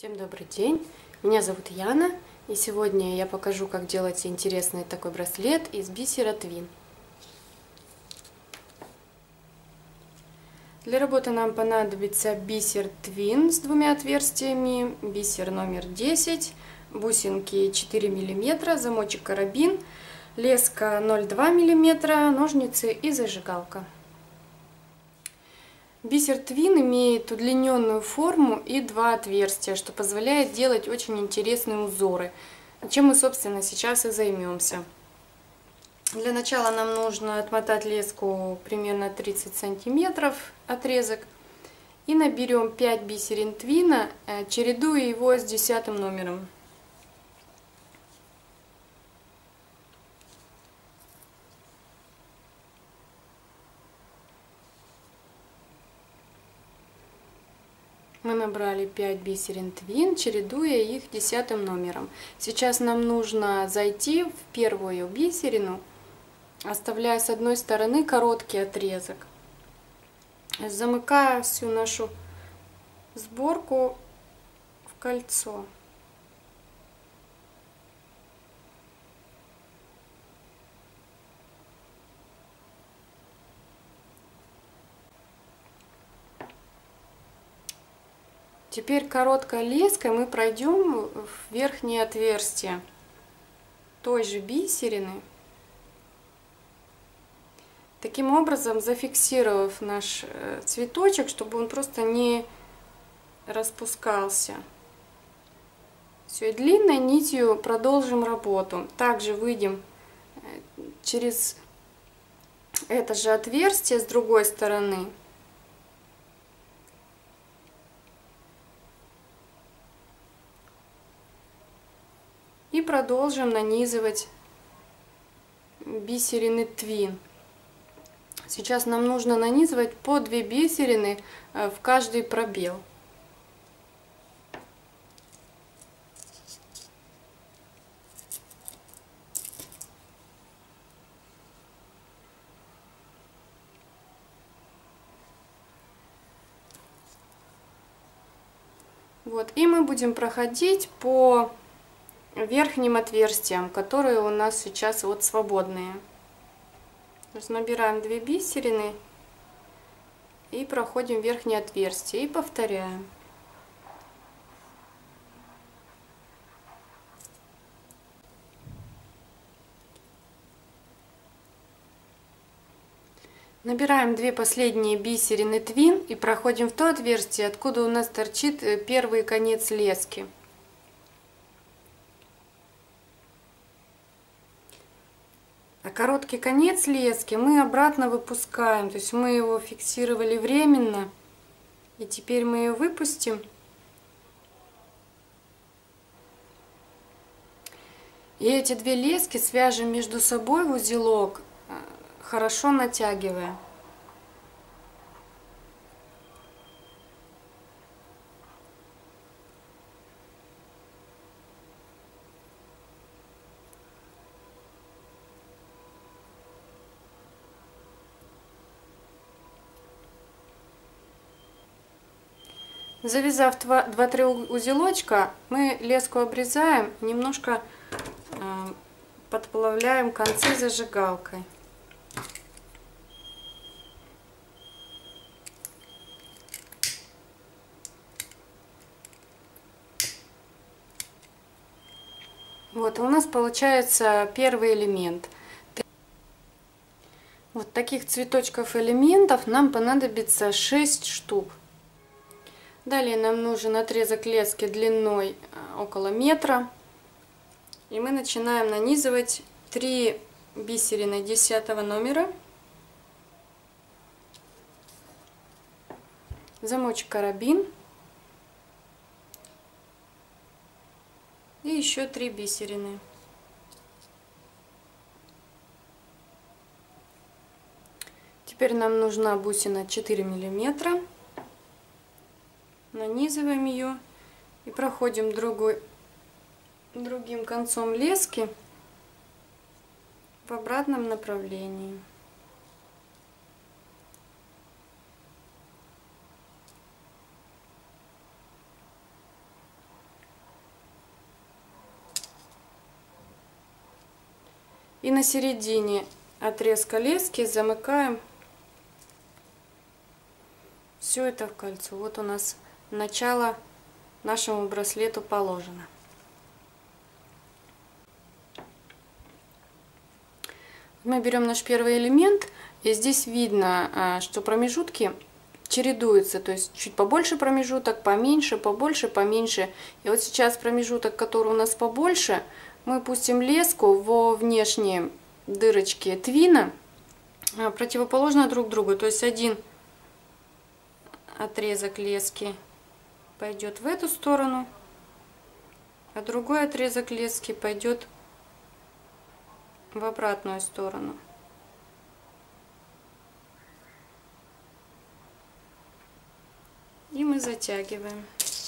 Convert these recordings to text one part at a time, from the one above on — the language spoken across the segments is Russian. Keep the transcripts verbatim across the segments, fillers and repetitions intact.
Всем добрый день, меня зовут Яна, и сегодня я покажу, как делать интересный такой браслет из бисера Твин. Для работы нам понадобится бисер Твин с двумя отверстиями, бисер номер десять, бусинки четыре миллиметра, замочек карабин, леска ноль целых два десятых миллиметра, ножницы и зажигалка. Бисер Твин имеет удлиненную форму и два отверстия, что позволяет делать очень интересные узоры, чем мы, собственно, сейчас и займемся. Для начала нам нужно отмотать леску примерно тридцать сантиметров отрезок и наберем пять бисерин Твина, чередуя его с десятым номером. Мы набрали пять бисерин Твин, чередуя их десятым номером. Сейчас нам нужно зайти в первую бисерину, оставляя с одной стороны короткий отрезок, замыкая всю нашу сборку в кольцо. Теперь короткой леской мы пройдем в верхнее отверстие той же бисерины, таким образом зафиксировав наш цветочек, чтобы он просто не распускался. Все, и длинной нитью продолжим работу. Также выйдем через это же отверстие с другой стороны. И продолжим нанизывать бисерины Твин. Сейчас нам нужно нанизывать по две бисерины в каждый пробел. Вот, и мы будем проходить по верхним отверстиям, которые у нас сейчас вот свободные. То есть набираем две бисерины и проходим верхнее отверстие и повторяем. Набираем две последние бисерины Твин и проходим в то отверстие, откуда у нас торчит первый конец лески. А короткий конец лески мы обратно выпускаем, то есть мы его фиксировали временно, и теперь мы ее выпустим. И эти две лески свяжем между собой в узелок, хорошо натягивая. Завязав два-три узелочка, мы леску обрезаем, немножко э, подплавляем концы зажигалкой. Вот у нас получается первый элемент. Вот таких цветочков элементов нам понадобится шесть штук. Далее нам нужен отрезок лески длиной около метра. И мы начинаем нанизывать три бисерины десятого номера. Замочек карабин. И еще три бисерины. Теперь нам нужна бусина четыре миллиметра. Нанизываем ее и проходим другой, другим концом лески в обратном направлении. И на середине отрезка лески замыкаем все это в кольцо. Вот у нас начало нашему браслету положено. Мы берем наш первый элемент, и здесь видно, что промежутки чередуются, то есть чуть побольше промежуток, поменьше, побольше, поменьше. И вот сейчас промежуток, который у нас побольше, мы пустим леску во внешние дырочки твина, противоположно друг другу. То есть один отрезок лески пойдет в эту сторону, а другой отрезок лески пойдет в обратную сторону. И мы затягиваем.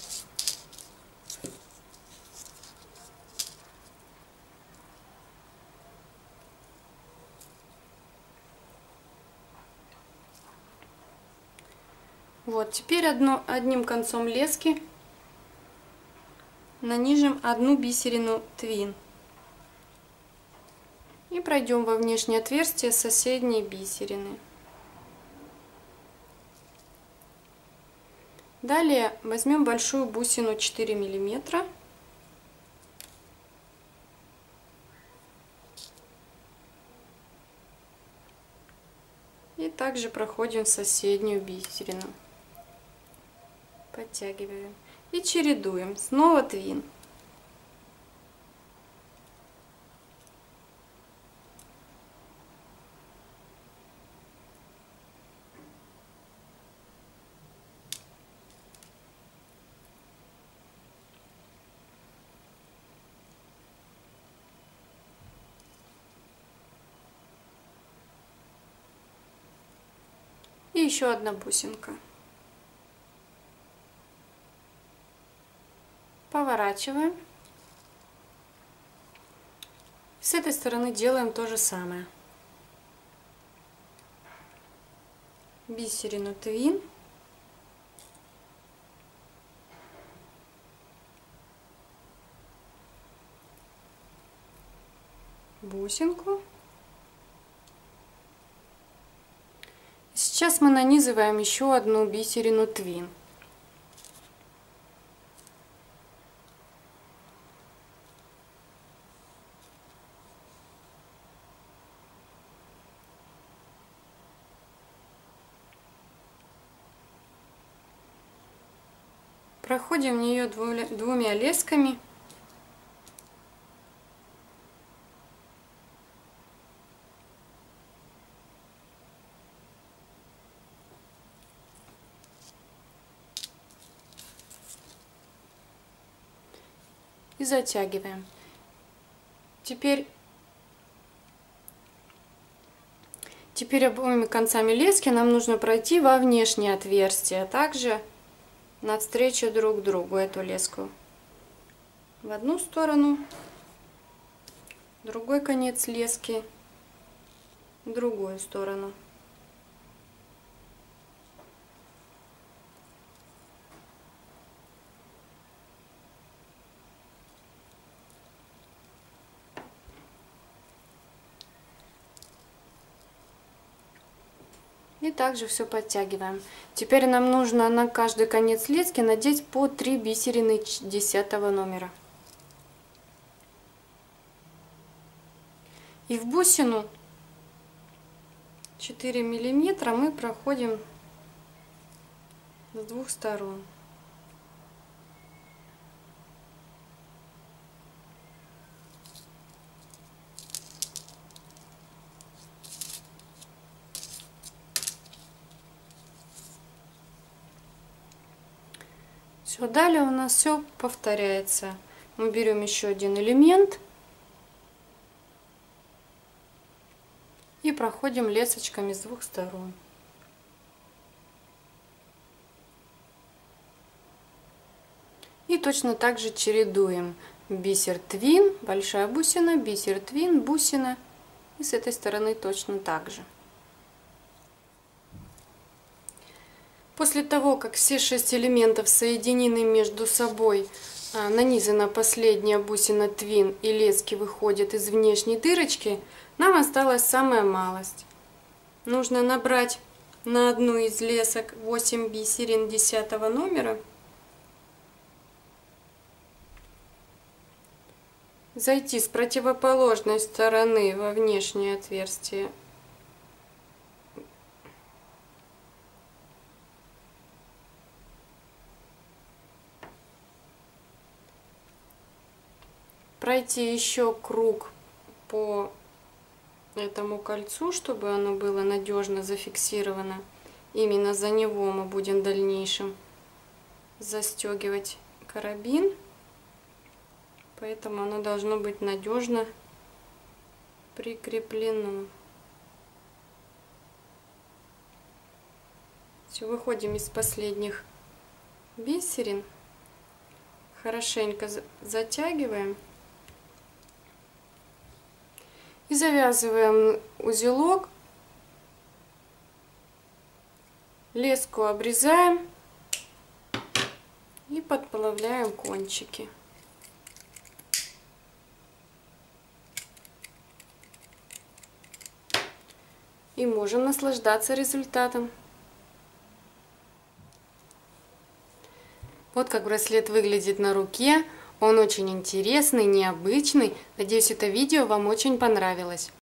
Вот, теперь одно, одним концом лески нанижем одну бисерину твин. И пройдем во внешнее отверстие соседней бисерины. Далее возьмем большую бусину четыре миллиметра. И также проходим соседнюю бисерину. Подтягиваем. И чередуем. Снова твин. И еще одна бусинка. Поворачиваем. С этой стороны делаем то же самое. Бисерину твин. Бусинку. Сейчас мы нанизываем еще одну бисерину твин. Проходим в нее двумя лесками. И затягиваем. Теперь, теперь обоими концами лески нам нужно пройти во внешнее отверстие, а также навстречу друг другу эту леску. В одну сторону, другой конец лески, в другую сторону. И также все подтягиваем. Теперь нам нужно на каждый конец лески надеть по три бисерины десятого номера. И в бусину четыре миллиметра мы проходим с двух сторон. Все, далее у нас все повторяется. Мы берем еще один элемент и проходим лесочками с двух сторон. И точно так же чередуем бисер твин, большая бусина, бисер твин, бусина. И с этой стороны точно так же. После того, как все шесть элементов соединены между собой нанизана последняя бусина твин и лески выходят из внешней дырочки, нам осталась самая малость. Нужно набрать на одну из лесок восемь бисерин десятого номера, зайти с противоположной стороны во внешнее отверстие, пройти еще круг по этому кольцу, чтобы оно было надежно зафиксировано. Именно за него мы будем в дальнейшем застегивать карабин, поэтому оно должно быть надежно прикреплено. Все, выходим из последних бисерин, хорошенько затягиваем и завязываем узелок, леску обрезаем и подплавляем кончики. И можем наслаждаться результатом. Вот как браслет выглядит на руке. Он очень интересный, необычный. Надеюсь, это видео вам очень понравилось.